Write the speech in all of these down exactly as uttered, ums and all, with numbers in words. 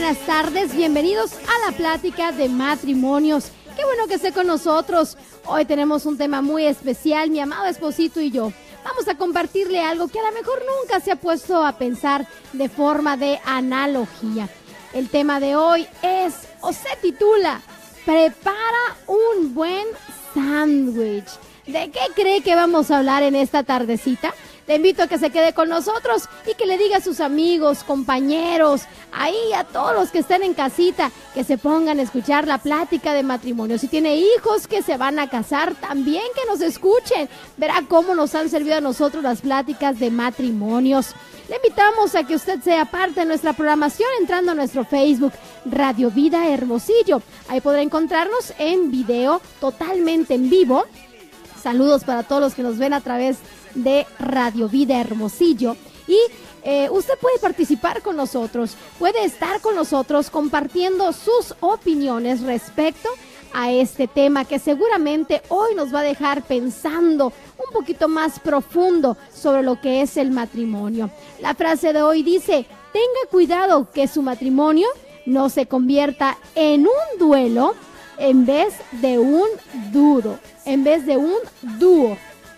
buenas tardes, bienvenidos a la plática de matrimonios. Qué bueno que esté con nosotros. Hoy tenemos un tema muy especial, mi amado esposito y yo. Vamos a compartirle algo que a lo mejor nunca se ha puesto a pensar de forma de analogía. El tema de hoy es, o se titula, prepara un buen sándwich. ¿De qué cree que vamos a hablar en esta tardecita? Te invito a que se quede con nosotros y que le diga a sus amigos, compañeros, ahí a todos los que estén en casita, que se pongan a escuchar la plática de matrimonio. Si tiene hijos que se van a casar, también que nos escuchen. Verá cómo nos han servido a nosotros las pláticas de matrimonios. Le invitamos a que usted sea parte de nuestra programación entrando a nuestro Facebook, Radio Vida Hermosillo. Ahí podrá encontrarnos en video totalmente en vivo. Saludos para todos los que nos ven a través de Radio Vida Hermosillo. Y eh, usted puede participar con nosotros, puede estar con nosotros compartiendo sus opiniones respecto a este tema que seguramente hoy nos va a dejar pensando un poquito más profundo sobre lo que es el matrimonio. La frase de hoy dice: tenga cuidado que su matrimonio no se convierta en un duelo en vez de un duro, en vez de un dúo.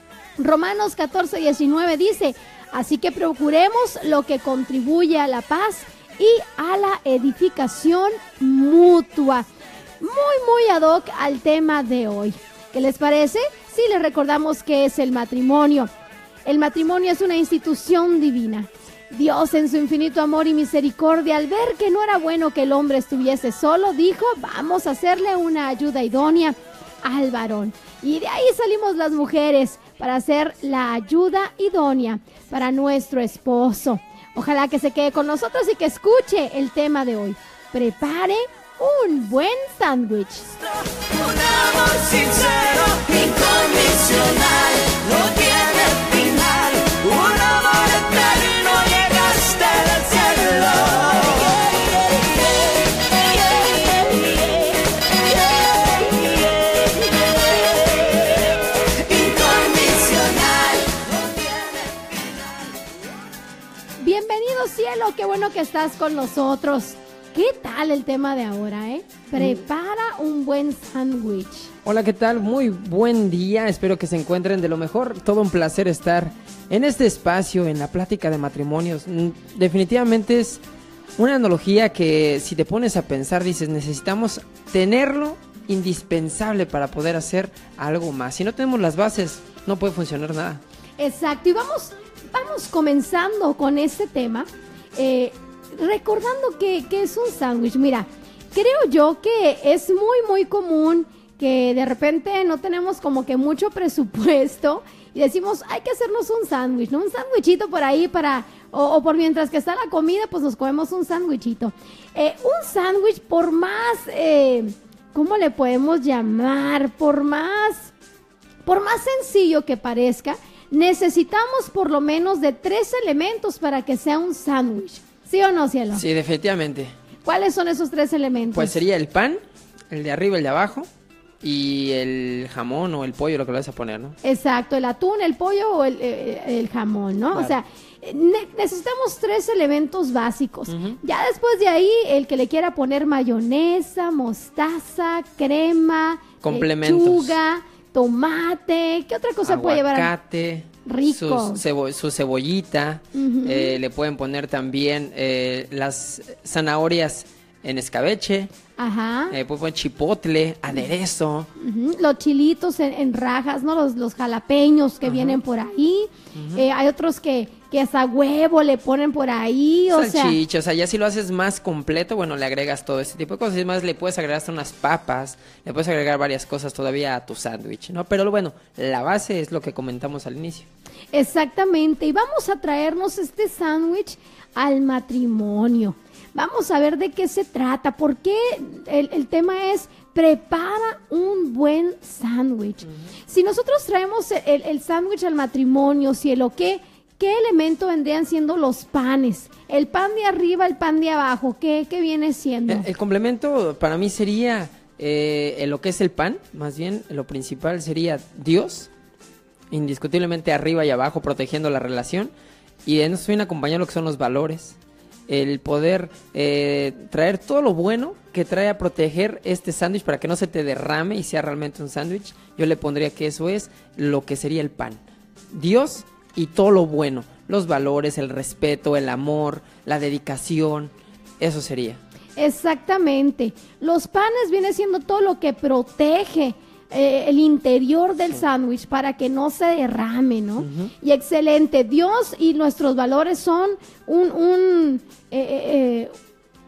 Romanos catorce diecinueve dice: así que procuremos lo que contribuye a la paz y a la edificación mutua. Muy, muy ad hoc al tema de hoy. ¿Qué les parece? Sí, les recordamos qué es el matrimonio. El matrimonio es una institución divina. Dios, en su infinito amor y misericordia, al ver que no era bueno que el hombre estuviese solo, dijo: vamos a hacerle una ayuda idónea al varón. Y de ahí salimos las mujeres para hacer la ayuda idónea para nuestro esposo. Ojalá que se quede con nosotros y que escuche el tema de hoy. Prepare un buen sándwich. Un amor sincero, incondicional, no tiene final. Un amor eterno llega hasta el cielo. Bienvenido, cielo, qué bueno que estás con nosotros. ¿Qué tal el tema de ahora, eh? Prepara un buen sándwich. Hola, ¿qué tal? Muy buen día, espero que se encuentren de lo mejor. Todo un placer estar en este espacio, en la plática de matrimonios. Definitivamente es una analogía que, si te pones a pensar, dices, necesitamos tenerlo indispensable para poder hacer algo más. Si no tenemos las bases, no puede funcionar nada. Exacto, y vamos, vamos comenzando con este tema, eh, recordando que, que es un sándwich. Mira, creo yo que es muy, muy común que de repente no tenemos como que mucho presupuesto y decimos, hay que hacernos un sándwich, ¿no? Un sándwichito por ahí para, o, o por mientras que está la comida, pues nos comemos un sándwichito. Eh, un sándwich, por más, eh, ¿cómo le podemos llamar? Por más, por más sencillo que parezca, necesitamos por lo menos de tres elementos para que sea un sándwich. ¿Sí o no, cielo? Sí, definitivamente. ¿Cuáles son esos tres elementos? Pues sería el pan, el de arriba, el de abajo, y el jamón o el pollo, lo que le vas a poner, ¿no? Exacto, el atún, el pollo o el, el, el jamón, ¿no? Claro. O sea, ne- necesitamos tres elementos básicos. Uh-huh. Ya después de ahí, el que le quiera poner mayonesa, mostaza, crema, complementos, lechuga, tomate, ¿qué otra cosa puede llevar? Aguacate. Rico. Su, cebo, su cebollita, uh-huh. eh, le pueden poner también eh, las zanahorias en escabeche, Ajá. eh, pueden poner chipotle, aderezo. Uh-huh. Los chilitos en, en rajas, ¿no? Los, los jalapeños que uh-huh. vienen por ahí. Uh-huh. Eh, hay otros que, que hasta huevo le ponen por ahí, o sea... Salchicha, o sea, ya si lo haces más completo, bueno, le agregas todo este tipo de cosas. Y más, le puedes agregar hasta unas papas, le puedes agregar varias cosas todavía a tu sándwich, ¿no? Pero bueno, la base es lo que comentamos al inicio. Exactamente, y vamos a traernos este sándwich al matrimonio. Vamos a ver de qué se trata, porque el, el tema es prepara un buen sándwich. Uh-huh. Si nosotros traemos el, el sándwich al matrimonio, cielo, ¿qué, ¿qué elemento vendrían siendo los panes? El pan de arriba, el pan de abajo, ¿qué, qué viene siendo? El, el complemento para mí sería eh, lo que es el pan, más bien lo principal sería Dios, indiscutiblemente arriba y abajo, protegiendo la relación, y de eso viene acompañado lo que son los valores. el poder eh, traer todo lo bueno que trae a proteger este sándwich para que no se te derrame y sea realmente un sándwich. Yo le pondría que eso es lo que sería el pan. Dios y todo lo bueno, los valores, el respeto, el amor, la dedicación, eso sería. Exactamente. Los panes viene siendo todo lo que protege eh, el interior del sándwich para que no se derrame, ¿no? Uh-huh. Y excelente. Dios y nuestros valores son un, un eh, eh,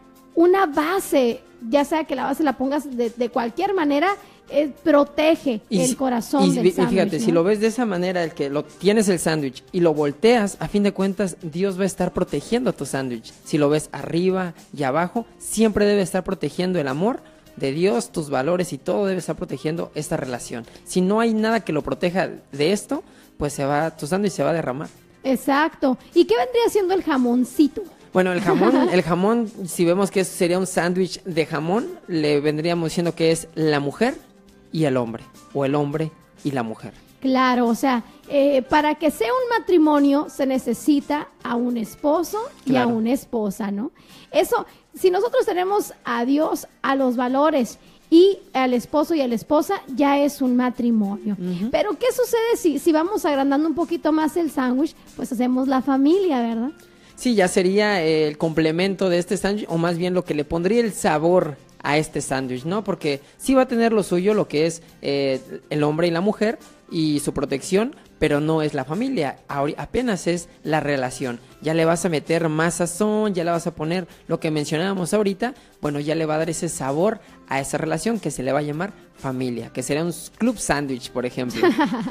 una base, ya sea que la base la pongas de, de cualquier manera, eh, protege y el si, corazón y, del sándwich. Y fíjate, ¿no? Si lo ves de esa manera, el que lo tienes el sándwich y lo volteas, a fin de cuentas, Dios va a estar protegiendo tu sándwich. Si lo ves arriba y abajo, siempre debe estar protegiendo el amor de Dios, tus valores y todo debe estar protegiendo esta relación. Si no hay nada que lo proteja de esto, pues se va, tu sándwich se va a derramar. Exacto. ¿Y qué vendría siendo el jamoncito? Bueno, el jamón, el jamón, si vemos que sería un sándwich de jamón, le vendríamos diciendo que es la mujer y el hombre, o el hombre y la mujer. Claro, o sea, eh, para que sea un matrimonio se necesita a un esposo y claro. a una esposa, ¿no? Eso, si nosotros tenemos a Dios, a los valores y al esposo y a la esposa, ya es un matrimonio. Uh-huh. Pero ¿qué sucede si, si vamos agrandando un poquito más el sándwich? Pues hacemos la familia, ¿verdad? Sí, ya sería el complemento de este sándwich, o más bien lo que le pondría el sabor a este sándwich, ¿no? Porque sí va a tener lo suyo, lo que es eh, el hombre y la mujer y su protección, pero no es la familia, Ahora, apenas es la relación. Ya le vas a meter más sazón, ya le vas a poner lo que mencionábamos ahorita, bueno, ya le va a dar ese sabor a esa relación que se le va a llamar familia, que sería un club sándwich, por ejemplo.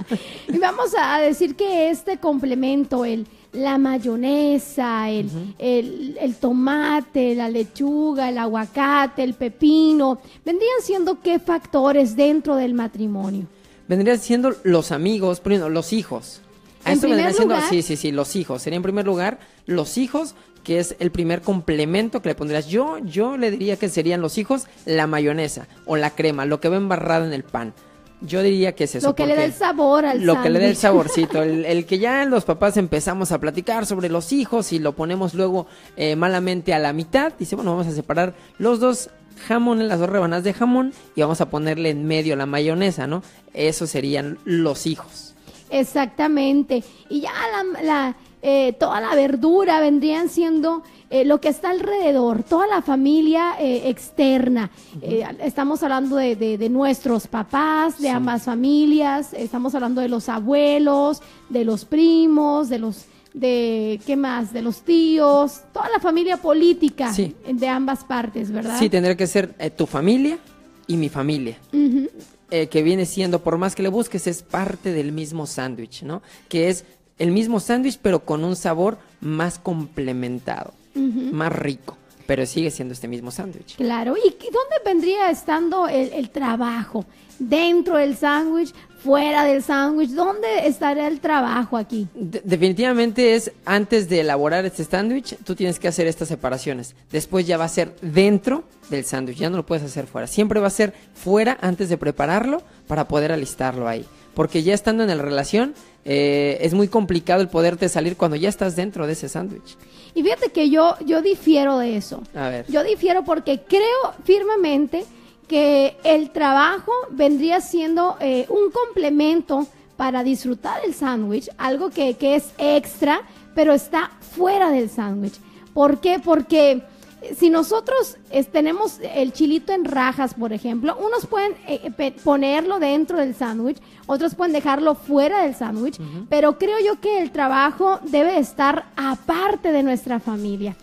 Y vamos a decir que este complemento, el la mayonesa, el, uh-huh. el, el tomate, la lechuga, el aguacate, el pepino, ¿vendrían siendo qué factores dentro del matrimonio? Vendrían siendo los amigos, por ejemplo, los hijos. A ¿En esto primer siendo, lugar? Sí, sí, sí, los hijos. Sería en primer lugar los hijos, que es el primer complemento que le pondrías. Yo, yo le diría que serían los hijos la mayonesa o la crema, lo que va embarrado en el pan. Yo diría que es eso. Lo que le da el sabor al Lo sándwich. que le da el saborcito. El, el que ya los papás empezamos a platicar sobre los hijos y lo ponemos luego eh, malamente a la mitad. Dice, bueno, vamos a separar los dos jamones, las dos rebanadas de jamón y vamos a ponerle en medio la mayonesa, ¿no? Esos serían los hijos. Exactamente. Y ya la, la eh, toda la verdura vendrían siendo eh, lo que está alrededor, toda la familia eh, externa. Uh-huh. Eh, estamos hablando de, de, de nuestros papás, de sí. ambas familias, estamos hablando de los abuelos, de los primos, de los, de, ¿qué más? De los tíos, toda la familia política sí. de ambas partes, ¿verdad? Sí, tendría que ser eh, tu familia y mi familia. Uh-huh. Eh, que viene siendo, por más que le busques, es parte del mismo sándwich, ¿no? Que es el mismo sándwich, pero con un sabor más complementado, uh-huh. más rico, pero sigue siendo este mismo sándwich. Claro, ¿y dónde vendría estando el, el trabajo? ¿Dentro del sándwich? ¿Fuera del sándwich? ¿Dónde estaría el trabajo aquí? De- definitivamente es, antes de elaborar este sándwich, tú tienes que hacer estas separaciones. Después ya va a ser dentro del sándwich, ya no lo puedes hacer fuera. Siempre va a ser fuera antes de prepararlo para poder alistarlo ahí. Porque ya estando en la relación, eh, es muy complicado el poderte salir cuando ya estás dentro de ese sándwich. Y fíjate que yo, yo difiero de eso. A ver. Yo difiero porque creo firmemente que el trabajo vendría siendo eh, un complemento para disfrutar el sándwich, algo que, que es extra, pero está fuera del sándwich. ¿Por qué? Porque si nosotros es, tenemos el chilito en rajas, por ejemplo, unos pueden eh, pe- ponerlo dentro del sándwich, otros pueden dejarlo fuera del sándwich, uh-huh. pero creo yo que el trabajo debe estar aparte de nuestra familia.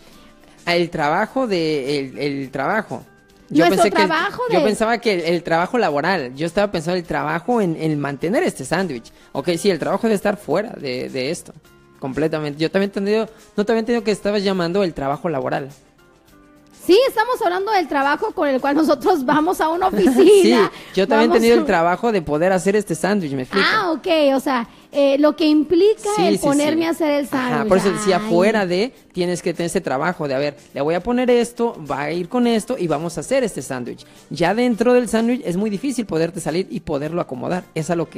El trabajo de... el, el trabajo... Yo Nuestro pensé trabajo que, de... Yo pensaba que el, el trabajo laboral, yo estaba pensando el trabajo en, en mantener este sándwich. Ok, sí, el trabajo debe estar fuera de, de esto, completamente. Yo también he entendido, no te había entendido que estabas llamando el trabajo laboral. Sí, estamos hablando del trabajo con el cual nosotros vamos a una oficina. Sí, yo también he entendido a... el trabajo de poder hacer este sándwich, ¿me explico? Ah, ok, o sea, eh, lo que implica sí, el sí, ponerme sí. a hacer el sándwich. Ajá, por eso decía, Ay. fuera de, tienes que tener ese trabajo de, a ver, le voy a poner esto, va a ir con esto y vamos a hacer este sándwich. Ya dentro del sándwich es muy difícil poderte salir y poderlo acomodar. Es a lo que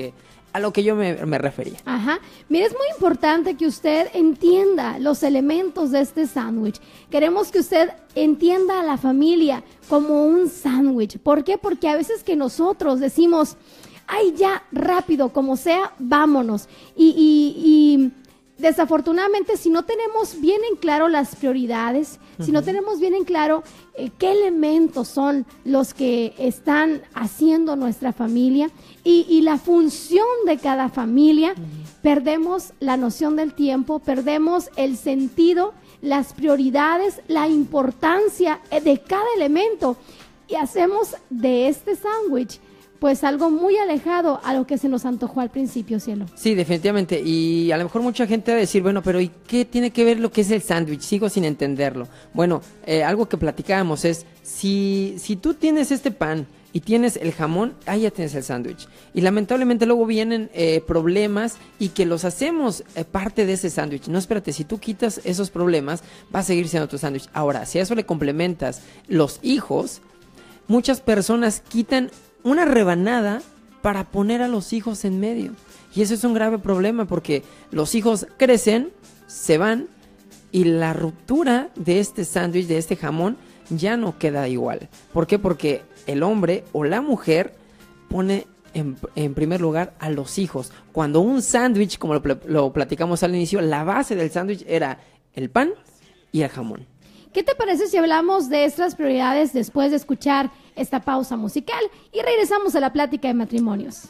a lo que yo me, me refería. Ajá. Mire, es muy importante que usted entienda los elementos de este sándwich. Queremos que usted entienda a la familia como un sándwich. ¿Por qué? Porque a veces que nosotros decimos, ay, ya, rápido, como sea, vámonos. Y, y, y desafortunadamente, si no tenemos bien en claro las prioridades, uh-huh. si no tenemos bien en claro eh, qué elementos son los que están haciendo nuestra familia y, y la función de cada familia, uh-huh. perdemos la noción del tiempo, perdemos el sentido, las prioridades, la importancia de cada elemento y hacemos de este sándwich pues algo muy alejado a lo que se nos antojó al principio, cielo. Sí, definitivamente. Y a lo mejor mucha gente va a decir, bueno, pero ¿y qué tiene que ver lo que es el sándwich? Sigo sin entenderlo. Bueno, eh, algo que platicábamos es, si, si tú tienes este pan y tienes el jamón, ahí ya tienes el sándwich. Y lamentablemente luego vienen eh, problemas y que los hacemos eh, parte de ese sándwich. No, espérate, si tú quitas esos problemas, va a seguir siendo tu sándwich. Ahora, si a eso le complementas los hijos, muchas personas quitan una rebanada para poner a los hijos en medio. Y eso es un grave problema porque los hijos crecen, se van y la ruptura de este sándwich, de este jamón, ya no queda igual. ¿Por qué? Porque el hombre o la mujer pone en, en primer lugar a los hijos. Cuando un sándwich, como lo, lo platicamos al inicio, la base del sándwich era el pan y el jamón. ¿Qué te parece si hablamos de estas prioridades después de escuchar esta pausa musical y regresamos a la plática de matrimonios?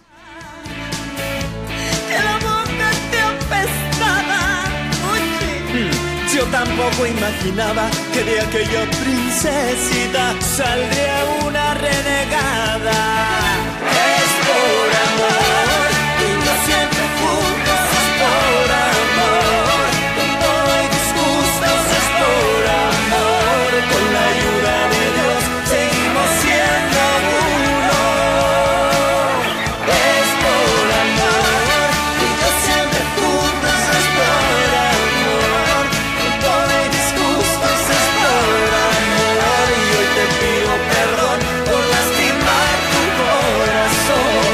Que la boca te apestaba. Hmm, yo tampoco imaginaba que de aquella princesita saldría una renegada. Es por amor, y no siempre juntos es por amor. Con todo y disgustos es por amor. Con la ayuda de Dios seguimos siendo uno. Es por amor, y no siempre juntos es por amor. Con todo y disgustos es por amor. Y hoy te pido perdón por lastimar tu corazón.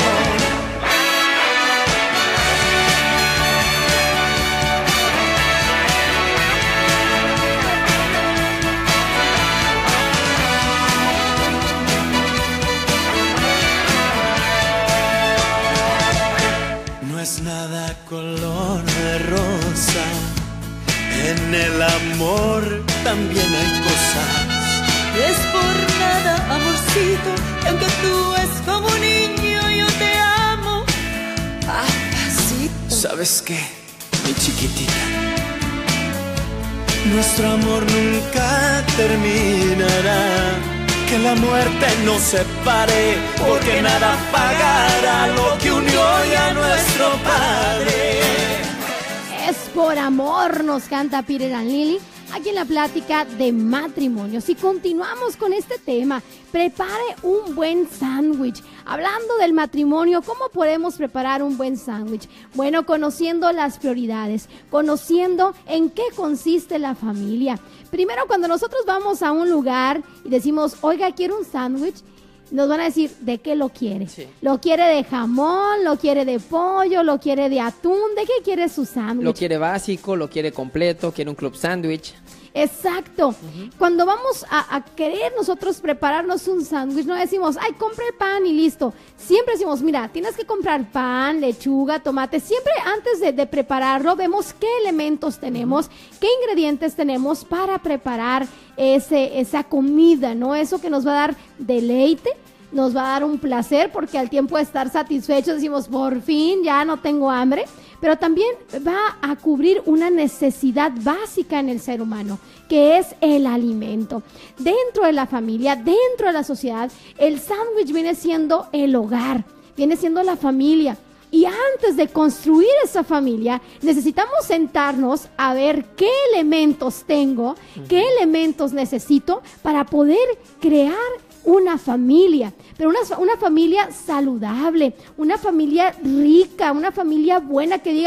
No es nada color de rosa, en el amor también hay cosas. Es por nada, amorcito, que aunque tú es como un niño, yo te amo. Papacito. ¿Sabes qué, mi chiquitita? Nuestro amor nunca terminará. Que la muerte nos separe, porque nada pagará lo que unió ya a nuestro Padre. Es por amor, nos canta Peter and Lily aquí en la plática de matrimonios. Y continuamos con este tema. Prepare un buen sándwich. Hablando del matrimonio, ¿cómo podemos preparar un buen sándwich? Bueno, conociendo las prioridades, conociendo en qué consiste la familia. Primero, cuando nosotros vamos a un lugar y decimos, oiga, quiero un sándwich, nos van a decir, ¿de qué lo quiere? Sí. ¿Lo quiere de jamón? ¿Lo quiere de pollo? ¿Lo quiere de atún? ¿De qué quiere su sándwich? Lo quiere básico, lo quiere completo, quiere un club sándwich. Exacto. Uh-huh. Cuando vamos a, a querer nosotros prepararnos un sándwich, no decimos, ay, compre el pan y listo. Siempre decimos, mira, tienes que comprar pan, lechuga, tomate. Siempre antes de, de prepararlo, vemos qué elementos tenemos, uh-huh. qué ingredientes tenemos para preparar ese, esa comida, ¿no? Eso que nos va a dar deleite, nos va a dar un placer, porque al tiempo de estar satisfechos decimos, por fin, ya no tengo hambre. Pero también va a cubrir una necesidad básica en el ser humano, que es el alimento. Dentro de la familia, dentro de la sociedad, el sándwich viene siendo el hogar, viene siendo la familia. Y antes de construir esa familia, necesitamos sentarnos a ver qué elementos tengo, qué elementos necesito para poder crear una familia, pero una, una familia saludable, una familia rica, una familia buena que diga,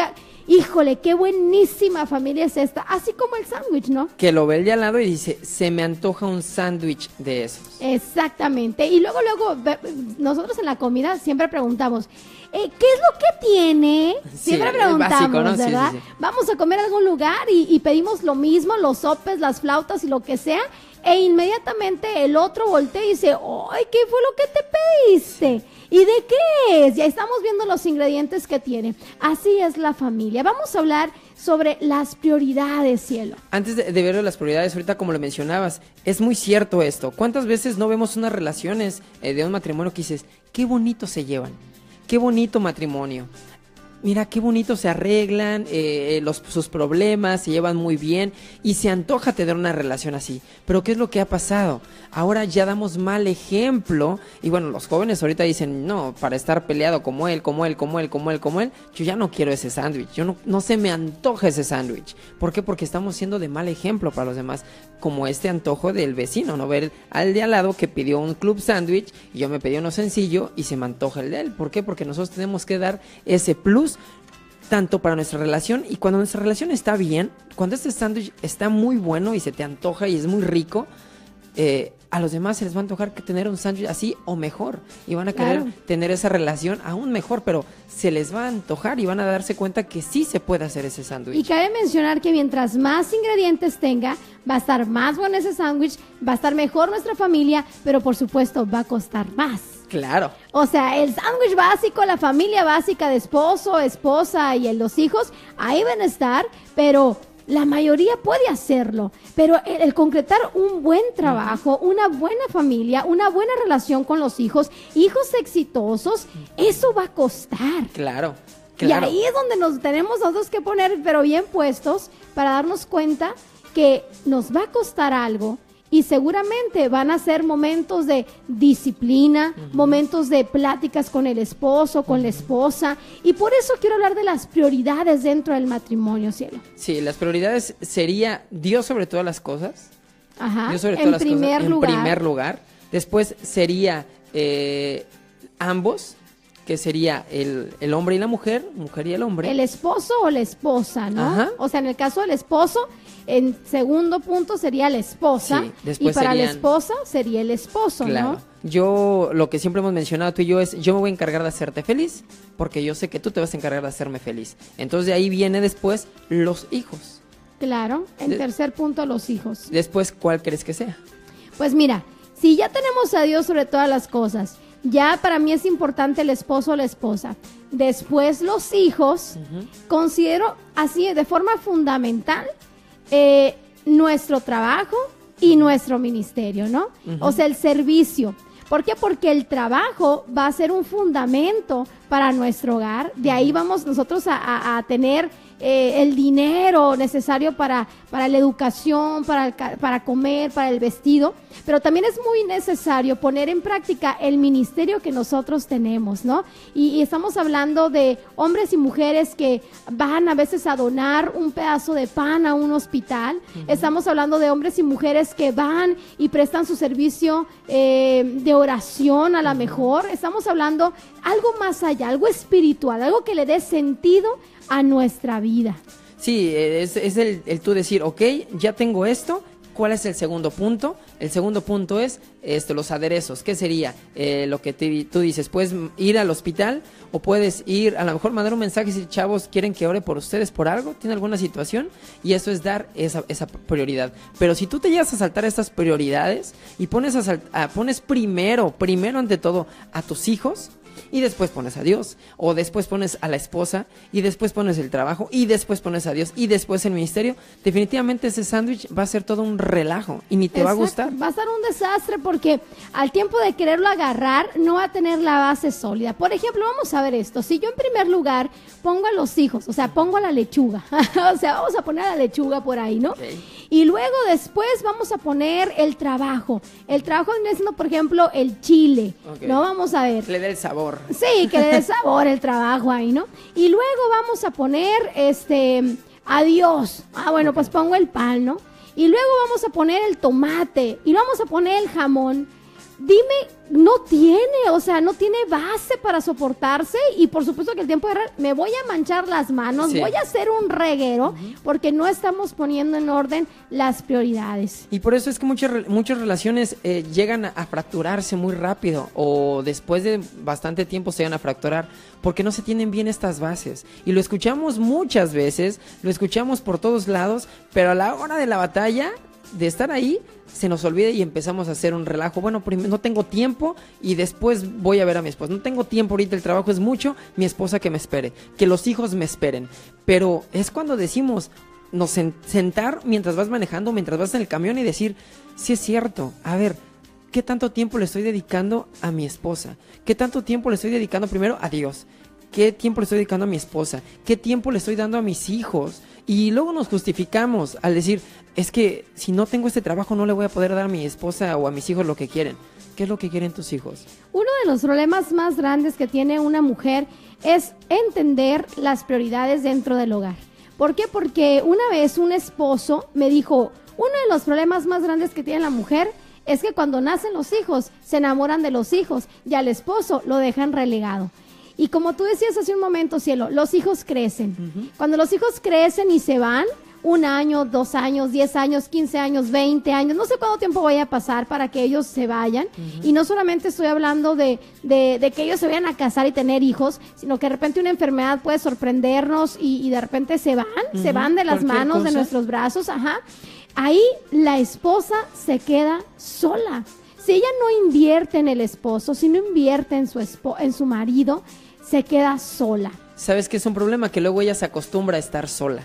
híjole, qué buenísima familia es esta, así como el sándwich, ¿no? Que lo ve el de al lado y dice, se me antoja un sándwich de esos. Exactamente, y luego, luego, nosotros en la comida siempre preguntamos, eh, ¿qué es lo que tiene? Siempre sí, preguntamos, básico, ¿no? ¿verdad? Sí, sí, sí. Vamos a comer a algún lugar y, y pedimos lo mismo, los sopes, las flautas y lo que sea, e inmediatamente el otro voltea y dice, ¡ay, qué fue lo que te pediste! ¿Y de qué es? Ya estamos viendo los ingredientes que tiene. Así es la familia. Vamos a hablar sobre las prioridades, cielo. Antes de, de ver las prioridades, ahorita como lo mencionabas, es muy cierto esto. ¿Cuántas veces no vemos unas relaciones eh, de un matrimonio que dices, qué bonito se llevan, qué bonito matrimonio? Mira, qué bonito se arreglan eh, los, sus problemas, se llevan muy bien y se antoja tener una relación así. Pero ¿qué es lo que ha pasado? Ahora ya damos mal ejemplo y bueno, los jóvenes ahorita dicen, no, para estar peleado como él, como él, como él, como él, como él, yo ya no quiero ese sándwich, yo no, no se me antoja ese sándwich. ¿Por qué? Porque estamos siendo de mal ejemplo para los demás, como este antojo del vecino, ¿no? Ver al de al lado que pidió un club sándwich y yo me pedí uno sencillo y se me antoja el de él. ¿Por qué? Porque nosotros tenemos que dar ese plus tanto para nuestra relación, y cuando nuestra relación está bien, cuando este sándwich está muy bueno y se te antoja y es muy rico, eh, a los demás se les va a antojar que tener un sándwich así o mejor, y van a querer claro. tener esa relación aún mejor, pero se les va a antojar y van a darse cuenta que sí se puede hacer ese sándwich. Y cabe mencionar que mientras más ingredientes tenga, va a estar más bueno ese sándwich, va a estar mejor nuestra familia, pero por supuesto va a costar más. Claro. O sea, el sándwich básico, la familia básica de esposo, esposa y los hijos, ahí van a estar, pero la mayoría puede hacerlo. Pero el, el concretar un buen trabajo, una buena familia, una buena relación con los hijos, hijos exitosos, eso va a costar. Claro. Claro. Y ahí es donde nos tenemos nosotros que poner, pero bien puestos, para darnos cuenta que nos va a costar algo. Y seguramente van a ser momentos de disciplina, uh-huh. momentos de pláticas con el esposo, con uh-huh. la esposa. Y por eso quiero hablar de las prioridades dentro del matrimonio, cielo. Sí, las prioridades sería Dios sobre todas las cosas. Ajá, Dios sobre en todas las primer cosas, lugar. En primer lugar. Después sería eh, ambos, que sería el, el hombre y la mujer, mujer y el hombre. El esposo o la esposa, ¿no? Ajá. O sea, en el caso del esposo, en segundo punto sería la esposa. Sí, después y para serían... la esposa sería el esposo, claro. ¿no? Yo, lo que siempre hemos mencionado tú y yo es, yo me voy a encargar de hacerte feliz, porque yo sé que tú te vas a encargar de hacerme feliz. Entonces de ahí viene después los hijos. Claro, en de... tercer punto los hijos. Después, ¿cuál crees que sea? Pues mira, si ya tenemos a Dios sobre todas las cosas, ya para mí es importante el esposo o la esposa. Después los hijos, uh-huh. considero así de forma fundamental eh, nuestro trabajo y nuestro ministerio, ¿no? Uh-huh. O sea, el servicio. ¿Por qué? Porque el trabajo va a ser un fundamento para nuestro hogar. De ahí vamos nosotros a, a, a tener eh, el dinero necesario para, para la educación, para, para comer, para el vestido. Pero también es muy necesario poner en práctica el ministerio que nosotros tenemos, ¿no? Y, y estamos hablando de hombres y mujeres que van a veces a donar un pedazo de pan a un hospital. Uh-huh. Estamos hablando de hombres y mujeres que van y prestan su servicio eh, de oración a la mejor. Estamos hablando algo más allá, algo espiritual, algo que le dé sentido a nuestra vida. Sí, es, es el, el tú decir, ok, ya tengo esto. ¿Cuál es el segundo punto? El segundo punto es este, los aderezos. ¿Qué sería? Eh, lo que te, tú dices, puedes ir al hospital o puedes ir, a lo mejor mandar un mensaje si chavos quieren que ore por ustedes por algo, tienen alguna situación, y eso es dar esa, esa prioridad. Pero si tú te llegas a saltar estas prioridades y pones, a salt- a, pones primero, primero ante todo a tus hijos, y después pones a Dios, o después pones a la esposa, y después pones el trabajo, y después pones a Dios, y después el ministerio, definitivamente ese sándwich va a ser todo un relajo, y ni te Exacto. va a gustar. Va a ser un desastre porque al tiempo de quererlo agarrar, no va a tener la base sólida. Por ejemplo, vamos a ver esto. Si yo en primer lugar pongo a los hijos, o sea, pongo a la lechuga, o sea, vamos a poner a la lechuga por ahí, ¿no? Okay. Y luego después vamos a poner el trabajo. El trabajo viene siendo, por ejemplo, el chile, okay. ¿no? Vamos a ver. Le dé el sabor. Sí, que le dé sabor el trabajo ahí, ¿no? Y luego vamos a poner, este, adiós. Ah, bueno, okay. pues pongo el pan, ¿no? Y luego vamos a poner el tomate y vamos a poner el jamón. dime, no tiene, o sea, no tiene base para soportarse y por supuesto que el tiempo de errar, me voy a manchar las manos, Sí. voy a hacer un reguero uh-huh. porque no estamos poniendo en orden las prioridades. Y por eso es que muchas, muchas relaciones eh, llegan a, a fracturarse muy rápido o después de bastante tiempo se llegan a fracturar porque no se tienen bien estas bases. Y lo escuchamos muchas veces, lo escuchamos por todos lados, pero a la hora de la batalla, de estar ahí, se nos olvida y empezamos a hacer un relajo. Bueno, primero no tengo tiempo y después voy a ver a mi esposa. No tengo tiempo ahorita, el trabajo es mucho, mi esposa que me espere, que los hijos me esperen. Pero es cuando decimos, nos sen- sentar mientras vas manejando, mientras vas en el camión y decir, sí es cierto, a ver, ¿qué tanto tiempo le estoy dedicando a mi esposa? ¿Qué tanto tiempo le estoy dedicando primero a Dios? ¿Qué tiempo le estoy dedicando a mi esposa? ¿Qué tiempo le estoy dando a mis hijos? Y luego nos justificamos al decir, es que si no tengo este trabajo no le voy a poder dar a mi esposa o a mis hijos lo que quieren. ¿Qué es lo que quieren tus hijos? Uno de los problemas más grandes que tiene una mujer es entender las prioridades dentro del hogar. ¿Por qué? Porque una vez un esposo me dijo, uno de los problemas más grandes que tiene la mujer es que cuando nacen los hijos se enamoran de los hijos y al esposo lo dejan relegado. Y como tú decías hace un momento, Cielo, los hijos crecen. Uh-huh. Cuando los hijos crecen y se van, un año, dos años, diez años, quince años, veinte años, no sé cuánto tiempo vaya a pasar para que ellos se vayan. Uh-huh. Y no solamente estoy hablando de, de, de que ellos se vayan a casar y tener hijos, sino que de repente una enfermedad puede sorprendernos y, y de repente se van, uh-huh. se van de las manos, cosa. de nuestros brazos, ajá. Ahí la esposa se queda sola. Si ella no invierte en el esposo, si no invierte en su, espo- en su marido, se queda sola. ¿Sabes qué es un problema? Que luego ella se acostumbra a estar sola.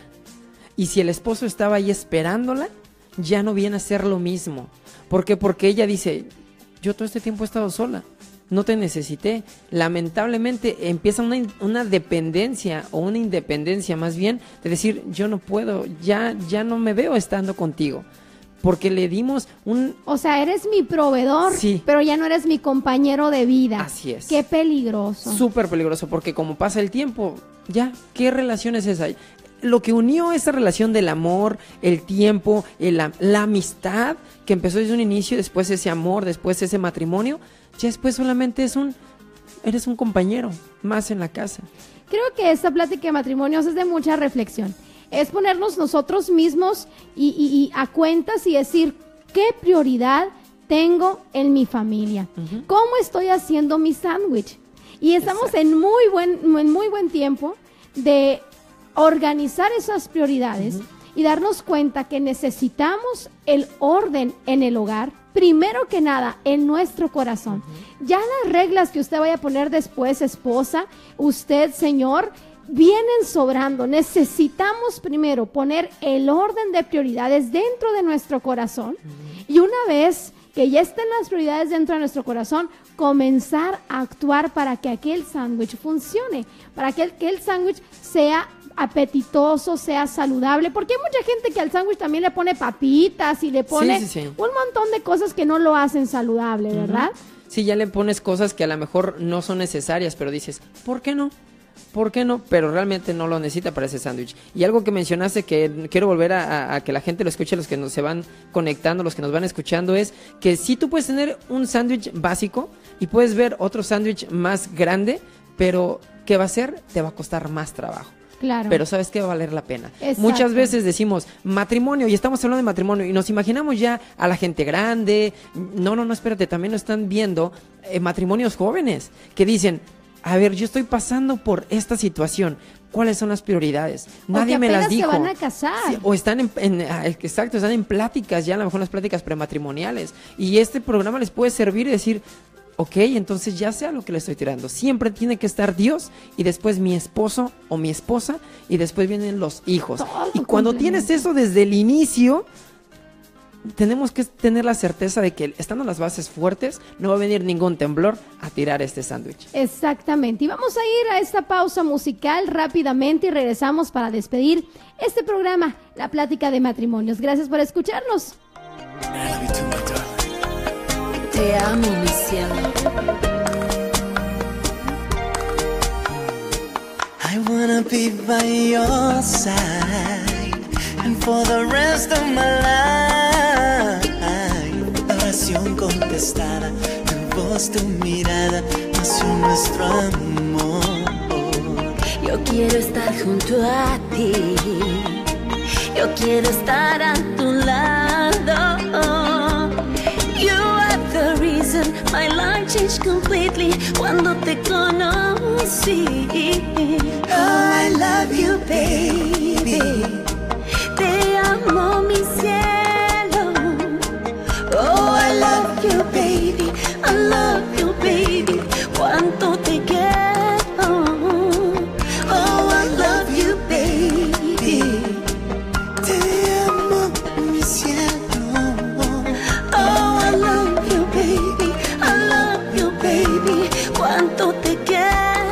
Y si el esposo estaba ahí esperándola, ya no viene a ser lo mismo. ¿Por qué? Porque ella dice, yo todo este tiempo he estado sola, no te necesité. Lamentablemente empieza una, una dependencia o una independencia más bien de decir, yo no puedo, ya, ya no me veo estando contigo. Porque le dimos un... O sea, eres mi proveedor, sí. pero ya no eres mi compañero de vida. Así es. Qué peligroso. Súper peligroso, porque como pasa el tiempo, ya, ¿qué relación es esa? Lo que unió esa relación del amor, el tiempo, el, la, la amistad, que empezó desde un inicio, después ese amor, después ese matrimonio, ya después solamente es un... Eres un compañero más en la casa. Creo que esta plática de matrimonios es de mucha reflexión. Es ponernos nosotros mismos y, y, y a cuentas y decir qué prioridad tengo en mi familia. Uh-huh. ¿Cómo estoy haciendo mi sándwich? Y estamos Exacto. en muy buen en muy buen tiempo de organizar esas prioridades uh-huh. y darnos cuenta que necesitamos el orden en el hogar, primero que nada en nuestro corazón. Uh-huh. Ya las reglas que usted vaya a poner después, esposa, usted, señor, vienen sobrando. Necesitamos primero poner el orden de prioridades dentro de nuestro corazón uh-huh. y una vez que ya estén las prioridades dentro de nuestro corazón, comenzar a actuar para que aquel sándwich funcione, para que el, que el sándwich sea apetitoso, sea saludable, porque hay mucha gente que al sándwich también le pone papitas y le pone sí, sí, sí. un montón de cosas que no lo hacen saludable, ¿verdad? Uh-huh. Sí, ya le pones cosas que a lo mejor no son necesarias, pero dices, ¿por qué no? ¿Por qué no? Pero realmente no lo necesita para ese sándwich. Y algo que mencionaste que quiero volver a, a, a que la gente lo escuche, los que nos se van conectando, los que nos van escuchando, es que sí tú puedes tener un sándwich básico y puedes ver otro sándwich más grande, pero ¿qué va a hacer? Te va a costar más trabajo. Claro. Pero ¿sabes qué? Va a valer la pena. Exacto. Muchas veces decimos matrimonio y estamos hablando de matrimonio y nos imaginamos ya a la gente grande. No, no, no, espérate, también lo están viendo eh, matrimonios jóvenes que dicen, a ver, yo estoy pasando por esta situación. ¿Cuáles son las prioridades? Nadie me las dijo. Se van a casar. Sí, o están en, en, exacto, están en pláticas, ya a lo mejor las pláticas prematrimoniales. Y este programa les puede servir y decir, ok, entonces ya sé a lo que le estoy tirando. Siempre tiene que estar Dios y después mi esposo o mi esposa y después vienen los hijos. Todo y cuando tienes eso desde el inicio, tenemos que tener la certeza de que estando las bases fuertes, no va a venir ningún temblor a tirar este sándwich. Exactamente. Y vamos a ir a esta pausa musical rápidamente y regresamos para despedir este programa, La Plática de Matrimonios. Gracias por escucharnos. Te amo, mi cielo. I wanna be by your side and for the rest of my life. Oración contestada, vimos tu mirada, nació nuestro amor. Yo quiero estar junto a ti, yo quiero estar a tu lado. You are the reason my life changed completely cuando te conocí. Oh, I love you, baby. Te amo, mi cielo. Oh, I love you, baby. I love you, baby. Cuánto te quiero. Oh, I love you, baby. Te amo, mi cielo. Oh, I love you, baby. I love you, baby. Cuánto te quiero.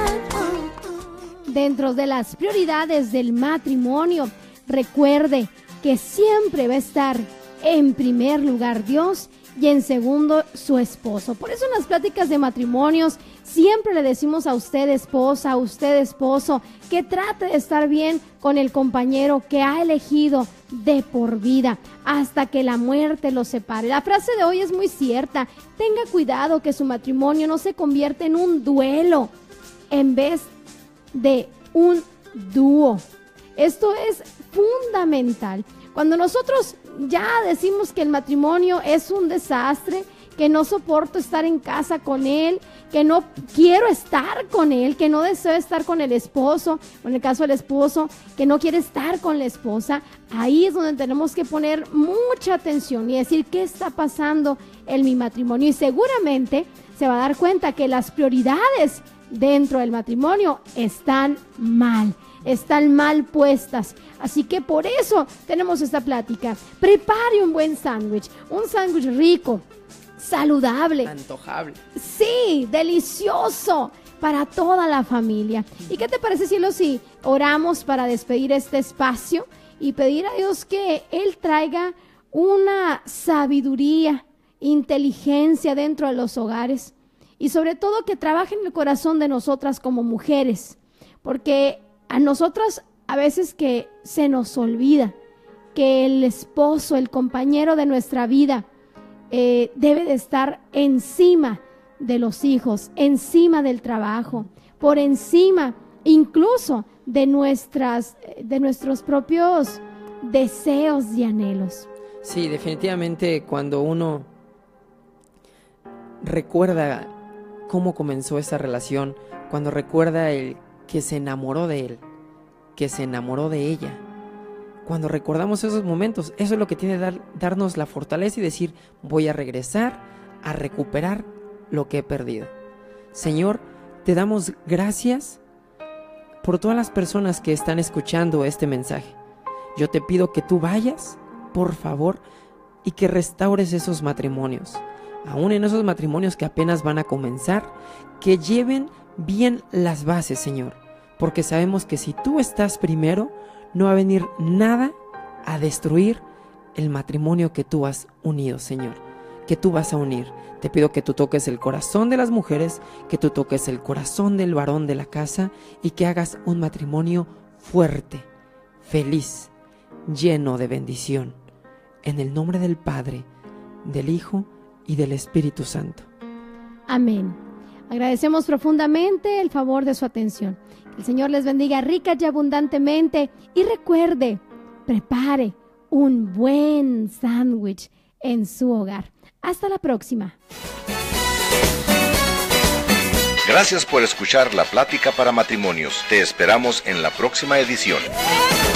Dentro de las prioridades del matrimonio, recuerde que siempre va a estar en primer lugar Dios y en segundo su esposo. Por eso en las pláticas de matrimonios siempre le decimos a usted esposa, a usted esposo, que trate de estar bien con el compañero que ha elegido de por vida hasta que la muerte los separe. La frase de hoy es muy cierta. Tenga cuidado que su matrimonio no se convierta en un duelo en vez de un dúo. Esto es fundamental. Cuando nosotros ya decimos que el matrimonio es un desastre, que no soporto estar en casa con él, que no quiero estar con él, que no deseo estar con el esposo, o en el caso del esposo, que no quiere estar con la esposa, ahí es donde tenemos que poner mucha atención y decir qué está pasando en mi matrimonio. Y seguramente se va a dar cuenta que las prioridades dentro del matrimonio están mal. Están mal puestas. Así que por eso tenemos esta plática. Prepare un buen sándwich, un sándwich rico, saludable, antojable. Sí, delicioso para toda la familia. ¿Y qué te parece, cielo, si oramos para despedir este espacio y pedir a Dios que Él traiga una sabiduría, inteligencia dentro de los hogares y sobre todo que trabaje en el corazón de nosotras como mujeres? Porque a nosotras a veces que se nos olvida que el esposo, el compañero de nuestra vida, eh, debe de estar encima de los hijos, encima del trabajo, por encima incluso de, nuestras, de nuestros propios deseos y anhelos. Sí, definitivamente cuando uno recuerda cómo comenzó esa relación, cuando recuerda el que se enamoró de él, que se enamoró de ella. Cuando recordamos esos momentos, eso es lo que tiene que dar, darnos la fortaleza y decir, voy a regresar a recuperar lo que he perdido. Señor, te damos gracias por todas las personas que están escuchando este mensaje. Yo te pido que tú vayas, por favor, y que restaures esos matrimonios. Aún en esos matrimonios que apenas van a comenzar, que lleven bien las bases, Señor, porque sabemos que si tú estás primero, no va a venir nada a destruir el matrimonio que tú has unido, Señor, que tú vas a unir. Te pido que tú toques el corazón de las mujeres, que tú toques el corazón del varón de la casa y que hagas un matrimonio fuerte, feliz, lleno de bendición. En el nombre del Padre, del Hijo y del Espíritu Santo. Amén. Agradecemos profundamente el favor de su atención. Que el Señor les bendiga rica y abundantemente. Y recuerde, prepare un buen sándwich en su hogar. Hasta la próxima. Gracias por escuchar La Plática para Matrimonios. Te esperamos en la próxima edición.